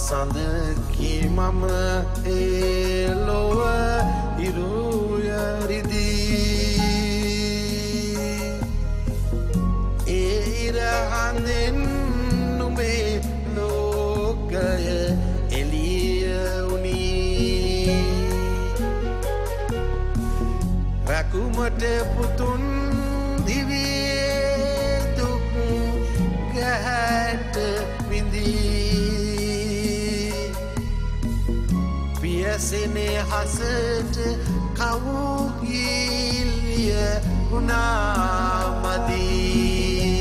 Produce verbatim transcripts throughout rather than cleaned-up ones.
සඳකි මම ඒ ලොව ඉරුයරිදී ඒ ඉරහඳෙන් නුඹේ ලෝකය එළිය වුණී රැකුමට පුතුන් දිවියේ දුක් ගැහැට විඳී පියසෙනේ හසට කවුගිල්ලිය වුණාමදී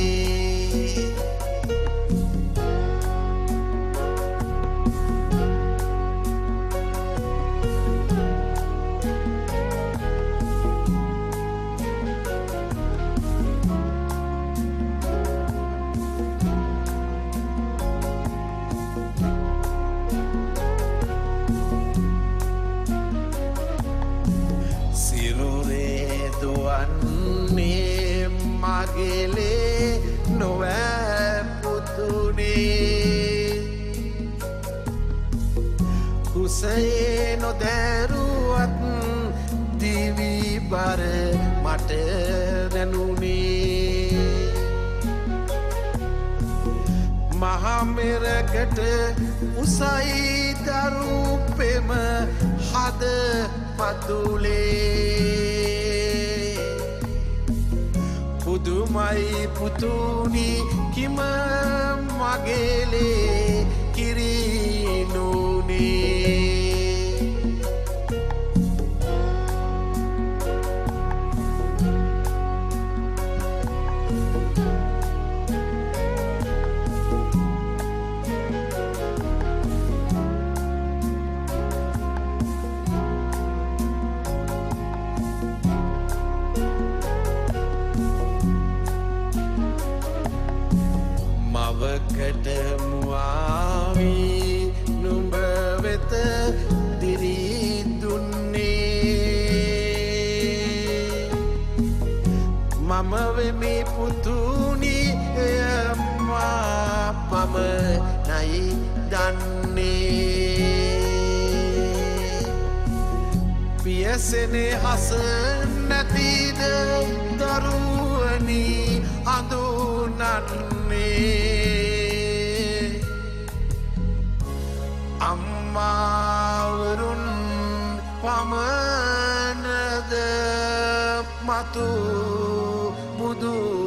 මගේලේ නොවෑ පුතුනේ කුසයේ නොදැරුවත් දිවි බර මට රැඳුනේ මහමෙරකට උසයි දරු පෙම හද පතුලේ පුදුමයි පුතුනි කිම මගේලේ කිරිනුනේ මවකට මුවාවී නුඹ වෙත දිරි දුන්නේ මම වෙමි පුතුනි එය මා පමණයි දන්නේ පියසෙනේ හස නැතිද දරුවනි අඳුනන්නේ අම්මාවරුන් පමණද මතු බුදු